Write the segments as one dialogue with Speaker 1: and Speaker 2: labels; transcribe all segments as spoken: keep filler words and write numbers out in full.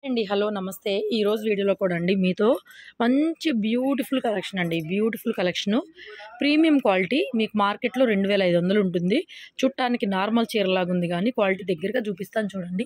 Speaker 1: అండి హలో నమస్తే ఈ రోజు వీడియోలో కూడా అండి మీతో మంచి బ్యూటిఫుల్ కలెక్షన్ అండి బ్యూటిఫుల్ కలెక్షన్ ప్రీమియం క్వాలిటీ మీకు మార్కెట్లో రెండు వేల ఐదు వందలు ఉంటుంది చుట్టానికి నార్మల్ చీరలాగా ఉంది కానీ క్వాలిటీ దగ్గరగా చూపిస్తాను చూడండి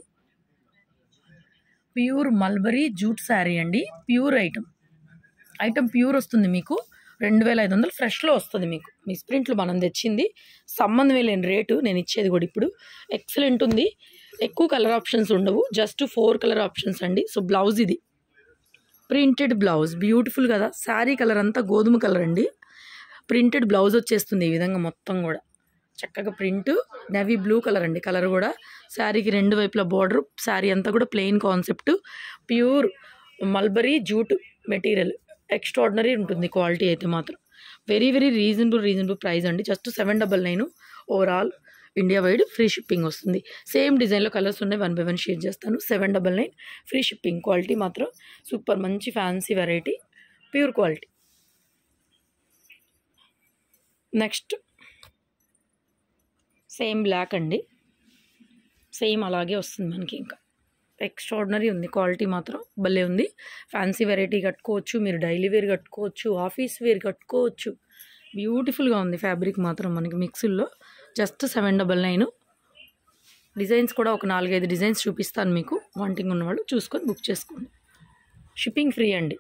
Speaker 1: ప్యూర్ మల్బరీ జూట్ శారీ అండి ప్యూర్ ఐటమ్ ఐటమ్ ప్యూర్ వస్తుంది మీకు రెండు వేల ఐదు వందలు ఫ్రెష్లో వస్తుంది మీకు మీ ప్రింట్లు మనం తెచ్చింది సంబంధమే లేని రేటు నేను ఇచ్చేది కూడా ఇప్పుడు ఎక్సలెంట్ ఉంది ఎక్కువ కలర్ ఆప్షన్స్ ఉండవు జస్ట్ ఫోర్ కలర్ ఆప్షన్స్ అండి సో బ్లౌజ్ ఇది ప్రింటెడ్ బ్లౌజ్ బ్యూటిఫుల్ కదా శారీ కలర్ అంతా గోధుమ కలర్ అండి ప్రింటెడ్ బ్లౌజ్ వచ్చేస్తుంది ఈ విధంగా మొత్తం కూడా చక్కగా ప్రింట్ నేవీ బ్లూ కలర్ అండి కలర్ కూడా శారీకి రెండు వైపుల బార్డర్ శారీ అంతా కూడా plain concept pure mulberry jute material extraordinary ఉంటుంది క్వాలిటీ అయితే మాత్రం very very reasonable reasonable price అండి just seven double nine overall India wide free shipping వస్తుంది సేమ్ డిజైన్లో కలర్స్ ఉన్నాయి వన్ బై వన్ షేర్ చేస్తాను seven double nine free shipping quality మాత్రం super మంచి fancy variety pure quality next same black అండి same అలాగే వస్తుంది మనకి ఇంకా ఎక్స్ట్రాడినరీ ఉంది క్వాలిటీ మాత్రం భలే ఉంది ఫ్యాన్సీ వెరైటీ కట్టుకోవచ్చు మీరు డైలీ వేర్ కట్టుకోవచ్చు ఆఫీస్ వేర్ కట్టుకోవచ్చు బ్యూటిఫుల్గా ఉంది ఫ్యాబ్రిక్ మాత్రం మనకి మిక్స్లో just seven double nine designs కూడా ఒక నాలుగైదు డిజైన్స్ చూపిస్తాను మీకు వాంటింగ్ ఉన్నవాళ్ళు చూసుకొని బుక్ చేసుకోండి షిప్పింగ్ ఫ్రీ అండి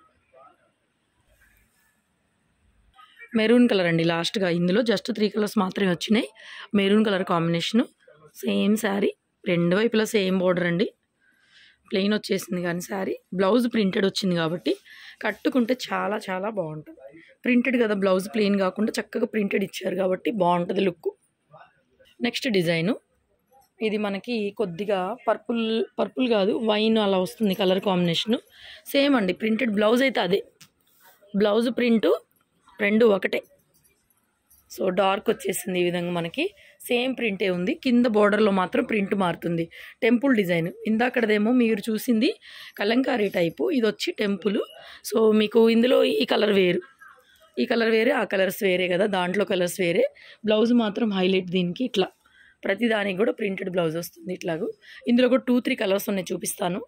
Speaker 1: మెరూన్ కలర్ అండి లాస్ట్గా ఇందులో జస్ట్ త్రీ కలర్స్ మాత్రమే వచ్చినాయి maroon colour combination same sari రెండు వైపులా సేమ్ బోర్డర్ అండి ప్లెయిన్ వచ్చేసింది కానీ శారీ బ్లౌజ్ ప్రింటెడ్ వచ్చింది కాబట్టి కట్టుకుంటే చాలా చాలా బాగుంటుంది ప్రింటెడ్ కదా బ్లౌజ్ ప్లెయిన్ కాకుండా చక్కగా ప్రింటెడ్ ఇచ్చారు కాబట్టి బాగుంటుంది లుక్ నెక్స్ట్ డిజైను ఇది మనకి కొద్దిగా పర్పుల్ పర్పుల్ కాదు వైన్ అలా వస్తుంది కలర్ కాంబినేషను సేమ్ అండి ప్రింటెడ్ బ్లౌజ్ అయితే అదే బ్లౌజ్ ప్రింటు రెండు ఒకటే సో డార్క్ వచ్చేసింది ఈ విధంగా మనకి సేమ్ ప్రింటే ఉంది కింద బోర్డర్లో మాత్రం ప్రింట్ మారుతుంది టెంపుల్ డిజైన్ ఇందాకడదేమో మీరు చూసింది కలంకారీ టైపు ఇది వచ్చి టెంపుల్ సో మీకు ఇందులో ఈ కలర్ వేరు ఈ కలర్ వేరే ఆ కలర్స్ వేరే కదా దాంట్లో కలర్స్ వేరే బ్లౌజ్ మాత్రం హైలైట్ దీనికి ఇట్లా ప్రతి దానికి కూడా ప్రింటెడ్ బ్లౌజ్ వస్తుంది ఇట్లాగూ ఇందులో కూడా టూ త్రీ కలర్స్ ఉన్నాయి చూపిస్తాను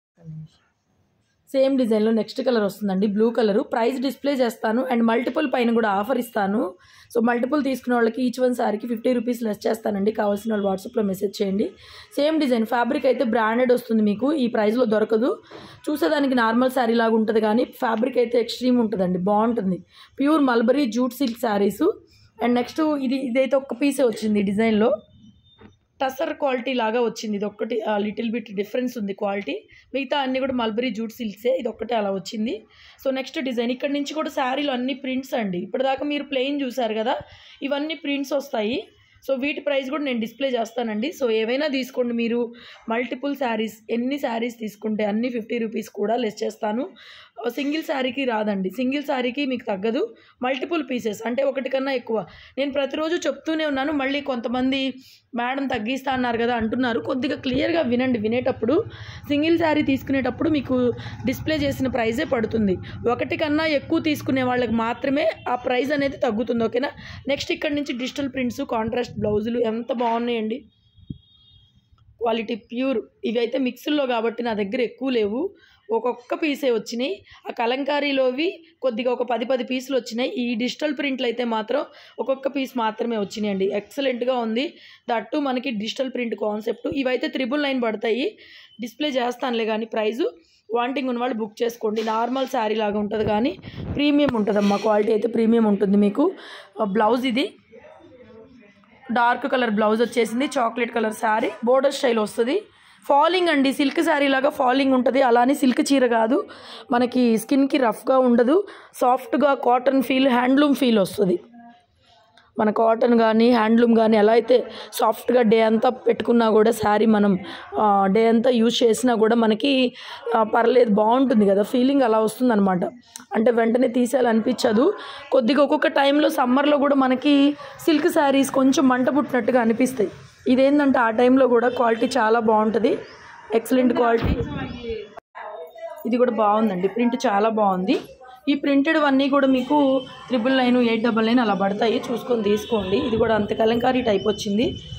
Speaker 1: సేమ్ డిజైన్లో నెక్స్ట్ కలర్ వస్తుందండి బ్లూ కలరు ప్రైస్ డిస్ప్లే చేస్తాను అండ్ మల్టిపుల్ పైన కూడా ఆఫర్ ఇస్తాను సో మల్టిపుల్ తీసుకున్న వాళ్ళకి ఈచ్ వన్ సారీకి ఫిఫ్టీ రూపీస్ లెస్ చేస్తానండి కావాల్సిన వాళ్ళు వాట్సాప్లో మెసేజ్ చేయండి సేమ్ డిజైన్ ఫ్యాబ్రిక్ అయితే బ్రాండెడ్ వస్తుంది మీకు ఈ ప్రైస్లో దొరకదు చూసేదానికి నార్మల్ శారీ లాగా ఉంటుంది కానీ ఫ్యాబ్రిక్ అయితే ఎక్స్ట్రీమ్ ఉంటుందండి బాగుంటుంది pure mulberry jute silk saris and next ఇది ఇదైతే ఒక్క పీసే వచ్చింది డిజైన్లో టసర్ క్వాలిటీ లాగా వచ్చింది ఇది ఒక్కటి లిటిల్ బిట్ డిఫరెన్స్ ఉంది క్వాలిటీ మిగతా అన్నీ కూడా మల్బరీ జూట్ సిల్క్సే ఇది ఒక్కటే అలా వచ్చింది సో నెక్స్ట్ డిజైన్ ఇక్కడ నుంచి కూడా శారీలు అన్ని ప్రింట్స్ అండి ఇప్పటిదాకా మీరు ప్లెయిన్ చూసారు కదా ఇవన్నీ ప్రింట్స్ వస్తాయి సో వీటి ప్రైస్ కూడా నేను డిస్ప్లే చేస్తానండి సో ఏవైనా తీసుకోండి మీరు మల్టిపుల్ శారీస్ ఎన్ని శారీస్ తీసుకుంటే అన్ని ఫిఫ్టీ రూపీస్ కూడా లెస్ చేస్తాను సింగిల్ శారీకి రాదండి సింగిల్ శారీకి మీకు తగ్గదు మల్టిపుల్ పీసెస్ అంటే ఒకటి కన్నా ఎక్కువ నేను ప్రతిరోజు చెప్తూనే ఉన్నాను మళ్ళీ కొంతమంది మేడం తగ్గిస్తా అన్నారు కదా అంటున్నారు కొద్దిగా క్లియర్గా వినండి వినేటప్పుడు సింగిల్ శారీ తీసుకునేటప్పుడు మీకు డిస్ప్లే చేసిన ప్రైజే పడుతుంది ఒకటి కన్నా ఎక్కువ తీసుకునే వాళ్ళకి మాత్రమే ఆ ప్రైస్ అనేది తగ్గుతుంది ఓకేనా నెక్స్ట్ ఇక్కడ నుంచి డిజిటల్ ప్రింట్స్ కాంట్రాస్ట్ బ్లౌజులు ఎంత బాగున్నాయండి క్వాలిటీ ప్యూర్ ఇవైతే మిక్స్లో కాబట్టి నా దగ్గర ఎక్కువ లేవు ఒక్కొక్క పీసే వచ్చినాయి ఆ కలంకారీలోవి కొద్దిగా ఒక పది పది పీసులు వచ్చినాయి ఈ డిజిటల్ ప్రింట్లు అయితే మాత్రం ఒక్కొక్క పీస్ మాత్రమే వచ్చినాయండి ఎక్సలెంట్గా ఉంది దట్టు మనకి డిజిటల్ ప్రింట్ కాన్సెప్ట్ ఇవైతే త్రిబుల్ నైన్ పడతాయి డిస్ప్లే చేస్తానులే కానీ ప్రైజు వాంటింగ్ ఉన్న వాళ్ళు బుక్ చేసుకోండి నార్మల్ శారీ లాగా ఉంటుంది కానీ ప్రీమియం ఉంటుందమ్మా క్వాలిటీ అయితే ప్రీమియం ఉంటుంది మీకు బ్లౌజ్ ఇది డార్క్ కలర్ బ్లౌజ్ వచ్చేసింది chocolate colour sari border style వస్తుంది ఫాలింగ్ అండి సిల్క్ శారీ లాగా ఫాలింగ్ ఉంటుంది అలానే సిల్క్ చీర కాదు మనకి స్కిన్కి రఫ్గా ఉండదు సాఫ్ట్గా కాటన్ ఫీల్ హ్యాండ్లూమ్ ఫీల్ వస్తుంది మన కాటన్ కానీ హ్యాండ్లూమ్ కానీ ఎలా అయితే సాఫ్ట్గా డే అంతా పెట్టుకున్నా కూడా శారీ మనం డే అంతా యూజ్ చేసినా కూడా మనకి పర్లేదు బాగుంటుంది కదా ఫీలింగ్ అలా వస్తుంది అనమాట అంటే వెంటనే తీసేయాలనిపించదు కొద్దిగా ఒక్కొక్క టైంలో సమ్మర్లో కూడా మనకి సిల్క్ శారీస్ కొంచెం మంట పుట్టినట్టుగా అనిపిస్తాయి ఇదేంటంటే ఆ టైంలో కూడా క్వాలిటీ చాలా బాగుంటుంది ఎక్సలెంట్ క్వాలిటీ ఇది కూడా బాగుందండి ప్రింట్ చాలా బాగుంది ఈ ప్రింటెడ్ అన్నీ కూడా మీకు triple nine eight double nine అలా పడతాయి చూసుకొని తీసుకోండి ఇది కూడా అంత కలంకారీ టైప్ వచ్చింది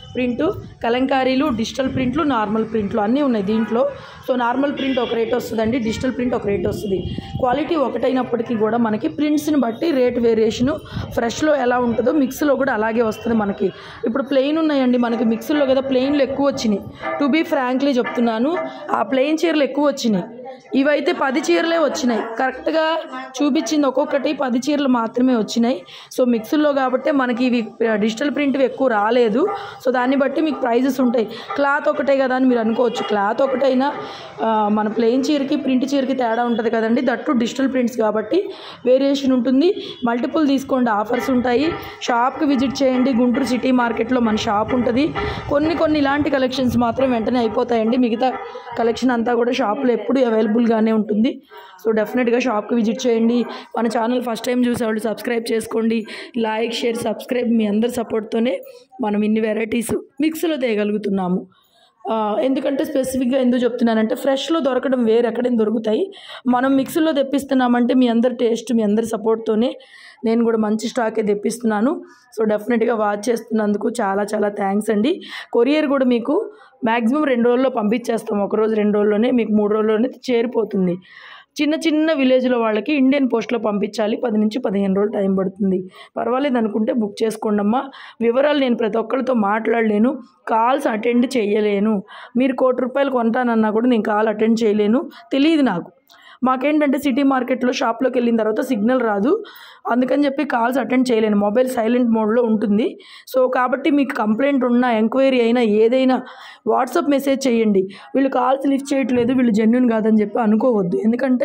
Speaker 1: ప్రింట్, కలంకారీలు, డిజిటల్ ప్రింట్లు, నార్మల్ ప్రింట్లు అన్నీ ఉన్నాయి దీంట్లో. సో నార్మల్ ప్రింట్ ఒక రేట్ వస్తుందండి, డిజిటల్ ప్రింట్ ఒక రేట్ వస్తుంది. క్వాలిటీ ఒకటైనప్పటికీ కూడా మనకి ప్రింట్స్ని బట్టి రేట్ వేరియేషను ఫ్రెష్లో ఎలా ఉంటుందో మిక్స్లో కూడా అలాగే వస్తుంది మనకి. ఇప్పుడు ప్లెయిన్ ఉన్నాయండి మనకి మిక్స్లో కదా, ప్లెయిన్లు ఎక్కువ వచ్చినాయి. టు బీ ఫ్రాంక్లీ చెప్తున్నాను, ఆ ప్లెయిన్ చీరలు ఎక్కువ వచ్చినాయి. ఇవైతే పది చీరలే వచ్చినాయి, కరెక్ట్గా చూపించింది ఒక్కొక్కటి పది చీరలు మాత్రమే వచ్చినాయి. సో మిక్స్లో కాబట్టి మనకి ఇవి డిజిటల్ ప్రింట్వి ఎక్కువ రాలేదు. సో దాన్ని బట్టి మీకు ప్రైజెస్ ఉంటాయి. క్లాత్ ఒకటే కదా అని మీరు అనుకోవచ్చు, క్లాత్ ఒకటైనా మన ప్లెయిన్ చీరకి ప్రింట్ చీరకి తేడా ఉంటుంది కదండి. దట్టు డిజిటల్ ప్రింట్స్ కాబట్టి వేరియేషన్ ఉంటుంది. మల్టిపుల్ తీసుకోండి, ఆఫర్స్ ఉంటాయి. షాప్కి విజిట్ చేయండి, గుంటూరు సిటీ మార్కెట్లో మన షాప్ ఉంటుంది. కొన్ని కొన్ని ఇలాంటి కలెక్షన్స్ మాత్రం వెంటనే అయిపోతాయండి, మిగతా కలెక్షన్ అంతా కూడా షాప్లో ఎప్పుడు అవైలబుల్గానే ఉంటుంది. సో డెఫినెట్గా షాప్కి విజిట్ చేయండి. మన ఛానల్ ఫస్ట్ టైం చూసేవాళ్ళు సబ్స్క్రైబ్ చేసుకోండి. లైక్, షేర్, సబ్స్క్రైబ్ మీ అందరి సపోర్ట్తోనే మనం ఇన్ని వెరైటీస్ మిక్స్లో తేయగలుగుతున్నాము. ఎందుకంటే స్పెసిఫిక్గా ఎందుకు చెప్తున్నానంటే ఫ్రెష్లో దొరకడం వేరు, ఎక్కడైనా దొరుకుతాయి. మనం మిక్సీలో తెప్పిస్తున్నామంటే మీ అందరి టేస్ట్, మీ అందరి సపోర్ట్తోనే నేను కూడా మంచి స్టాకే తెప్పిస్తున్నాను. సో డెఫినెట్గా వాచ్ చేస్తున్నందుకు చాలా చాలా థ్యాంక్స్ అండి. కొరియర్ కూడా మీకు మ్యాక్సిమం రెండు రోజుల్లో పంపించేస్తాం, ఒకరోజు రెండు రోజుల్లోనే మీకు మూడు రోజుల్లోనే చేరిపోతుంది. చిన్న చిన్న విలేజ్లో వాళ్ళకి ఇండియన్ పోస్ట్లో పంపించాలి, పది నుంచి పదిహేను రోజులు టైం పడుతుంది. పర్వాలేదు అనుకుంటే బుక్ చేసుకోండి అమ్మా. వివరాలు నేను ప్రతి ఒక్కరితో మాట్లాడలేను, కాల్స్ అటెండ్ చేయలేను. మీరు కోటి రూపాయలు కొంటానన్నా కూడా నేను కాల్ అటెండ్ చేయలేను, తెలియదు నాకు. మాకేంటంటే సిటీ మార్కెట్లో షాప్లోకి వెళ్ళిన తర్వాత సిగ్నల్ రాదు, అందుకని చెప్పి కాల్స్ అటెండ్ చేయలేను, మొబైల్ సైలెంట్ మోడ్లో ఉంటుంది. సో కాబట్టి మీకు కంప్లైంట్ ఉన్నా, ఎంక్వైరీ అయినా, ఏదైనా వాట్సాప్ మెసేజ్ చేయండి. వీళ్ళు కాల్స్ లిఫ్ట్ చేయట్లేదు, వీళ్ళు జెన్యూన్ కాదని చెప్పి అనుకోవద్దు. ఎందుకంటే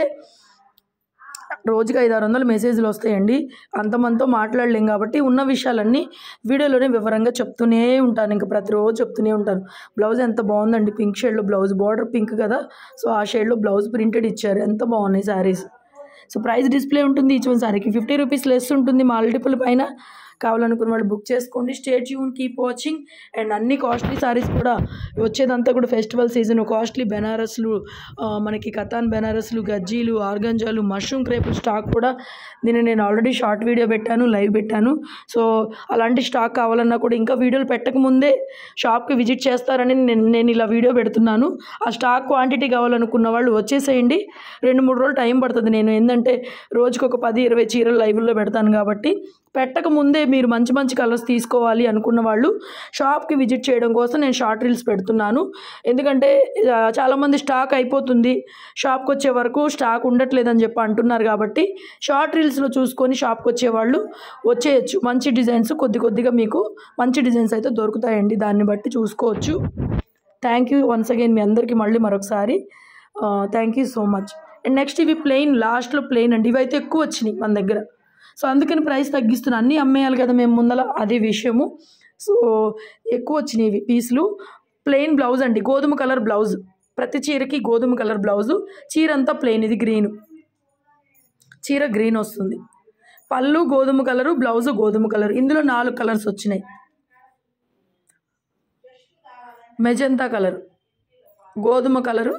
Speaker 1: రోజుకి ఐదు ఆరు వందల మెసేజ్లు వస్తాయండి, అంతమందితో మాట్లాడలేం. కాబట్టి ఉన్న విషయాలన్నీ వీడియోలోనే వివరంగా చెప్తూనే ఉంటాను, ఇంకా ప్రతిరోజు చెప్తూనే ఉంటాను. బ్లౌజ్ ఎంత బాగుందండి, పింక్ షేడ్లో బ్లౌజ్, బార్డర్ పింక్ కదా, సో ఆ షేడ్లో బ్లౌజ్ ప్రింటెడ్ ఇచ్చారు, ఎంత బాగున్నాయి శారీస్. సో ప్రైస్ డిస్ప్లే ఉంటుంది, ఈచ్ వన్ శారీకి ఫిఫ్టీ రూపీస్ లెస్ ఉంటుంది. మల్టిపుల్ పైన కావాలనుకున్న వాళ్ళు బుక్ చేసుకోండి. Stay tune, keep watching. And అన్ని కాస్ట్లీ సారీస్ కూడా వచ్చేదంతా కూడా ఫెస్టివల్ సీజన్, కాస్ట్లీ బెనారస్లు, మనకి కతాన్ బెనారస్లు, గజ్జీలు, ఆర్గంజాలు, మష్రూమ్ క్రేపులు స్టాక్ కూడా దీన్ని నేను ఆల్రెడీ షార్ట్ వీడియో పెట్టాను, లైవ్ పెట్టాను. సో అలాంటి స్టాక్ కావాలన్నా కూడా ఇంకా వీడియోలు పెట్టకముందే షాప్కి విజిట్ చేస్తారని నేను నేను ఇలా వీడియో పెడుతున్నాను. ఆ స్టాక్ క్వాంటిటీ కావాలనుకున్న వాళ్ళు వచ్చేసేయండి. రెండు మూడు రోజులు టైం పడుతుంది. నేను ఏంటంటే రోజుకు ఒక పది ఇరవై చీరలు లైవ్లో పెడతాను కాబట్టి పెట్టక ముందే మీరు మంచి మంచి కలర్స్ తీసుకోవాలి అనుకున్న వాళ్ళు షాప్కి విజిట్ చేయడం కోసం నేను షార్ట్ రీల్స్ పెడుతున్నాను. ఎందుకంటే చాలామంది స్టాక్ అయిపోతుంది, షాప్కి వచ్చే వరకు స్టాక్ ఉండట్లేదని చెప్పి అంటున్నారు. కాబట్టి షార్ట్ రీల్స్లో చూసుకొని షాప్కి వచ్చేవాళ్ళు వచ్చేయచ్చు. మంచి డిజైన్స్ కొద్ది కొద్దిగా మీకు మంచి డిజైన్స్ అయితే దొరుకుతాయండి, దాన్ని బట్టి చూసుకోవచ్చు. థ్యాంక్ యూ వన్స్ అగైన్ మీ అందరికీ మళ్ళీ మరొకసారి thank you so much. And next ఇవి ప్లెయిన్, లాస్ట్లో ప్లెయిన్ అండి, ఇవైతే ఎక్కువ వచ్చినాయి మన దగ్గర. సో అందుకని ప్రైస్ తగ్గిస్తున్నాను, అన్నీ అమ్మేయాలి కదా మేము ముందల, అదే విషయము. సో ఎక్కువ వచ్చినాయి ఇవి పీసులు. ప్లెయిన్ బ్లౌజ్ అండి, గోధుమ కలర్ బ్లౌజ్, ప్రతి చీరకి గోధుమ కలర్ బ్లౌజు. చీర అంతా ప్లెయిన్, ఇది గ్రీన్, చీర గ్రీన్ వస్తుంది. పళ్ళు గోధుమ కలరు, బ్లౌజు గోధుమ కలర్. ఇందులో నాలుగు కలర్స్ వచ్చినాయి. మెజంతా కలరు, గోధుమ కలరు,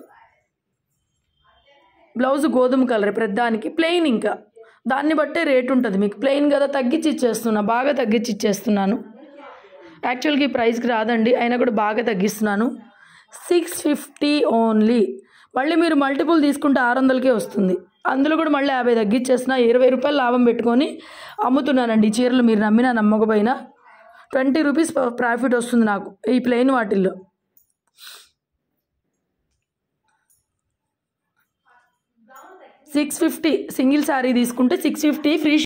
Speaker 1: బ్లౌజు గోధుమ కలర్. ప్రతిదానికి ప్లెయిన్, ఇంకా దాన్ని బట్టే రేట్ ఉంటుంది మీకు. ప్లెయిన్ కదా తగ్గించి ఇచ్చేస్తున్నా, బాగా తగ్గించి ఇచ్చేస్తున్నాను. యాక్చువల్గా ఈ ప్రైస్కి రాదండి, అయినా కూడా బాగా తగ్గిస్తున్నాను. Six fifty only. మళ్ళీ మీరు మల్టిపుల్ తీసుకుంటే ఆరు వందలకే వస్తుంది. అందులో కూడా మళ్ళీ యాభై తగ్గించేస్తున్నా, ఇరవై రూపాయలు లాభం పెట్టుకొని అమ్ముతున్నానండి ఈ చీరలు. మీరు నమ్మినా నమ్మకపోయినా ట్వంటీ రూపీస్ ప్రాఫిట్ వస్తుంది నాకు ఈ ప్లెయిన్ వాటిల్లో. సిక్స్ ఫిఫ్టీ సింగిల్ శారీ తీసుకుంటే సిక్స్ ఫిఫ్టీ ఫ్రీ